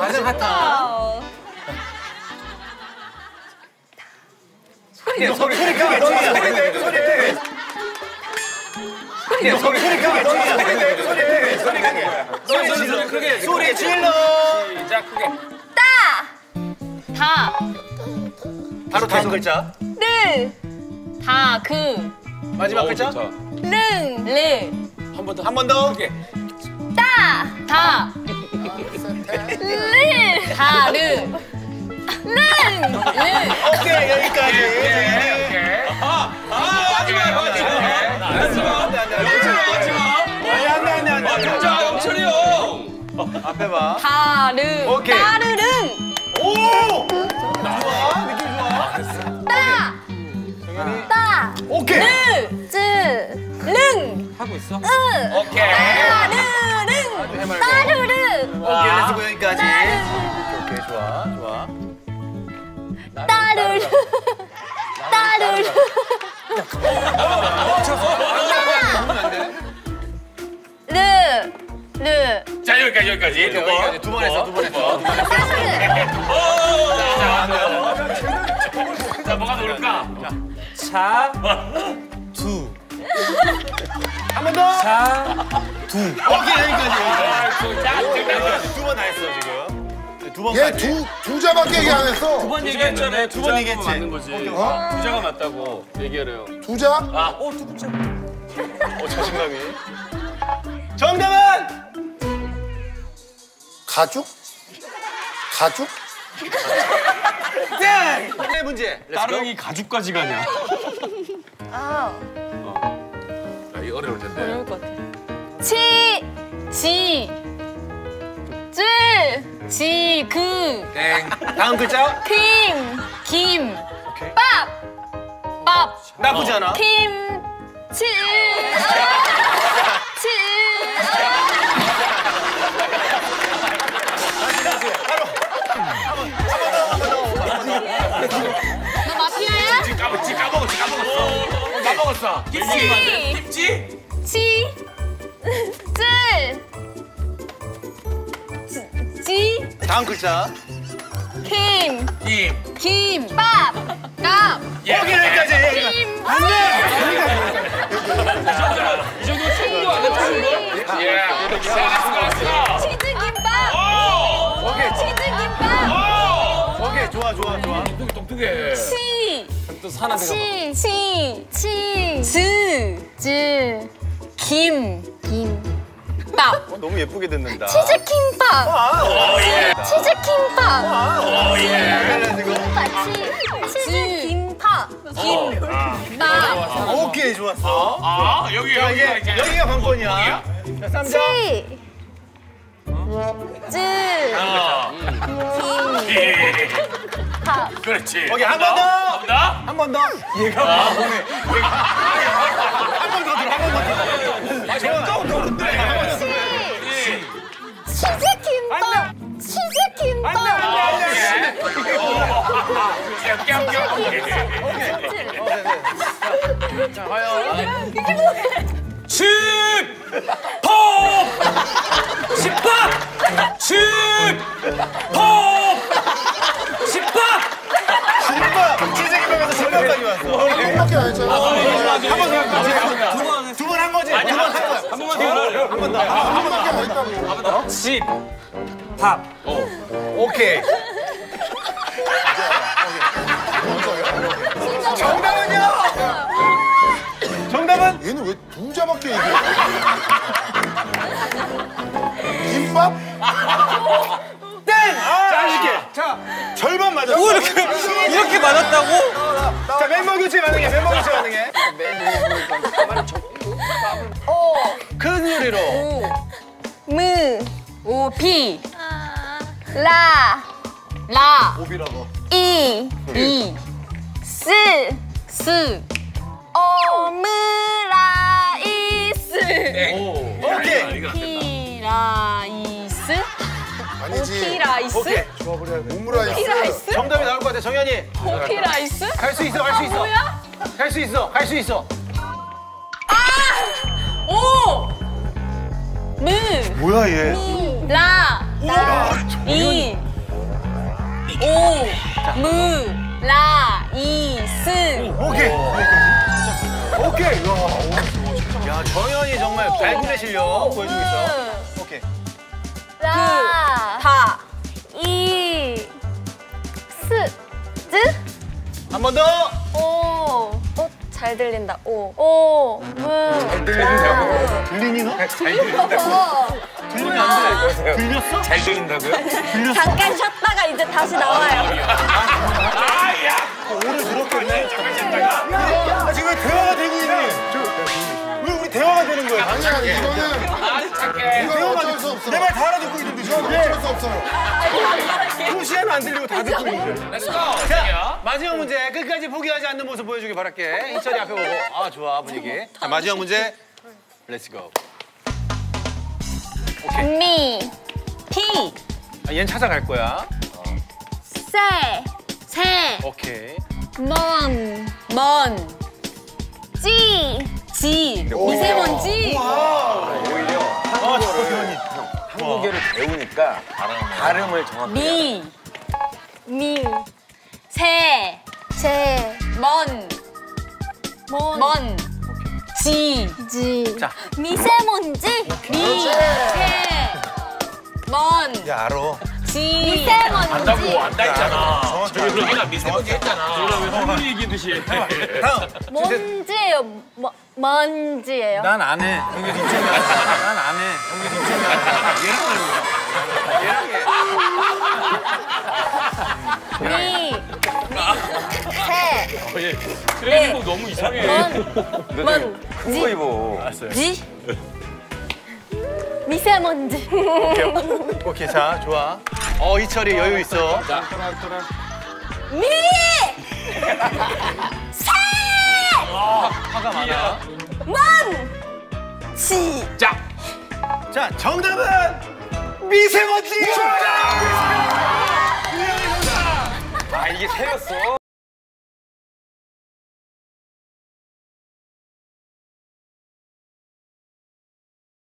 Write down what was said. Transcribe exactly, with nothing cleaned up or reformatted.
가장 핫한. 소리 소리 소리 크게 소리 소리 소리 소리 소리 크게 소리 소리 소리 크게 소리 소리 크게 소리 질러. 시작 크게. 따. 다. 바로 다섯 글자. 르. 다. 그. 마지막 글자. 릉. 르. 한 번 더. 한 번 더. 크게. 따. 다. 르. 다. 르. 릉. 르. 오케이 여기까지. 아, 아, 하지 마, 하지 마. 하지 마. 하지 마. 아니 안돼 안돼 안돼. 진짜 영철이 형. 앞에 봐. 다르. 오케이. 따르릉. 오. 좋아 느낌 좋아. 따. 따. 오케이. 르. 쯔. 릉. 하고 있어? 으. 오케이. 따르릉. 따르릉. 오케이 렛츠고 여기까지. 따르릉. 오케이 좋아 좋아. 따르릉. 따르릉. 르. 르. 자 여기까지 여기까지. 여기까지 두 번 했어 두 번 했어. 자 뭐가 나올까? 차, 두. 한 번 더. 차, 두. 오케이 여기까지 여기까지. 두 번 다 했어 지금. 두 번까지. 얘 두 두 자밖에 얘기 안 했어. 두 번 얘기했잖아요. 두 번 얘기했지. 맞는 거지. 어? 두 자가 맞다고 얘기하래요. 두 자? 아, 어, 두 글자. 어 자신감이. 정답은 가죽? 가죽? 땡. 네 문제. 따릉이 가죽까지 가냐? 아. 이 어려울 텐데. 어려울 것 같아. 치. 지. 쯔. 지. 그. 땡. 다음 글자. 김. 김. 오케이. 밥. 밥. 나쁘지 않아. 김. 치. 치. 너 마피아야? 지 까먹었지 까먹었지 까먹었어. 까먹었어. 치. 김치? 치. 쯔. 지. 다음 글자. 김. 김. 김. 밥. 밥. 예. 오케이 여기까지. 김. 안 돼. 이 정도 충분 안 돼, 충분? 예. 치즈김밥. 오케이. 치즈김밥. 오케이 좋아 좋아 좋아. 똑똑해, 똑똑해. 치. 또 사나 내가. 치. 치. 치. 즈. 즈. 김. 김. 밥. 어, 너무 예쁘게 듣는다. 치즈김밥. 아, 어, 예. 치즈김밥. 아, 어, 예. 지금. 치즈김밥. 김밥. 오케이 좋았어. 아, 여기, 자, 여기가 이제 이제. 여기가 관건이야. 자, 삼 점. 치. 즈. 예. 밥. 그렇지. 오케이 한 번 더. 나? 한 번 더. 얘가 아, 보네. 한번 더 들어. 한 번 더 들어. 아, 점점 더 흔들려. 치즈김밥. 치즈김밥. 안 돼, 안 돼, 안 돼. 자, 과연. 칩! pop! 십밥! 칩! pop! 십밥! 십밥! 치즈김밥에서 십밥까지 왔어. 한번밖에 안 했잖아. 두 번 한 거지? 두 번 한 거야. 한 번만 더. 한 번 더. 한 번밖에 안 했다고. 칩! 밥! 오케이. 정답은요? 정답은? 얘는 왜 두 자밖에 얘기해? 김밥? 땡! 자, 해줄게. 자, 절반 맞았어. 오, 이렇게, 이렇게 맞았다고? 자, 멤버 교체 가능해. 멤버 교체 가능해. 큰 소리로. 무. 오. 피. 라. 라. 오비라고. 이. 이. 스. 스. 오므라이스. 오케이. 피라이스? 아니지. 오피라이스? 오케이. 오므라이스. 오피라이스? 정답이 나올 것 같아, 정현이. 오피라이스? 갈 수 있어, 갈 수 있어. 뭐야? 갈 수 있어, 갈 수 있어. 오! 무. 뭐야, 얘. 미. 라. 이. 오. 무. 라. 이. 스. 오케이. 오케이. 야, 야, 정연이 정말 발군의 실력 보여주고 있어. 오케이. 라. 다. 이. 스. 즈. 한 번 더. 오. 어, 잘 들린다. 오. 오. 무. 들린다고? 들리니 너? 잘 들린다고? 들리면 안 돼. 들렸어? 잘 들린다고요? 잠깐 쉬었다가 이제 다시 나와요. 아야. 오늘 들었거든. 잠깐 잠깐. 아, 지금 왜 대화가 되고 있니? 왜 우리 대화가 되는 거야? 아니야, 이거는 아 착해. 이건 어쩔 수 없어. 내 말 다 알아듣고 있는데 지금 어쩔 수 없어요. 표시에는 안 들리고 다 듣고 있는데. 렛츠고. 자, 마지막 문제 끝까지 포기하지 않는 모습 보여주길 바랄게. 이철이 앞에 보고. 아, 좋아 분위기. 자, 마지막 문제. 렛츠고. 미. 피. 아, 얘는 찾아갈 거야. 세. 세. 오케이. 먼. 먼. 지. 지. 미세먼지. 아, 정연이. 한국어를 배우니까 발음을 정확히. 미. 미. 세. 세. 먼. 먼. 먼. 지. 지. 자. 미세먼지. 미. 세. 먼. 야, 알아. 지. 미세먼지. 안다고 안다 했잖아. 정확히 저기 우리가 미세먼지 했잖아. 한국어 얘기듯이. 다음. 먼지예요. 뭐, 먼지예요. 난 안 해. 여기 이쪽이야. 난 안 해. 여기 이쪽이야. 얘랑 하는 거야. 미. 세. 트레이닝복 너무 이상해. 먼. 먼. 큰거 입어. 지. 미세먼지. 오케이, 자, 좋아. 어, 이철이 여유 있어. 미. 세. 화가 많아. 먼. 지. 자. 자, 정답은 미세먼지! 아 이게 새였어.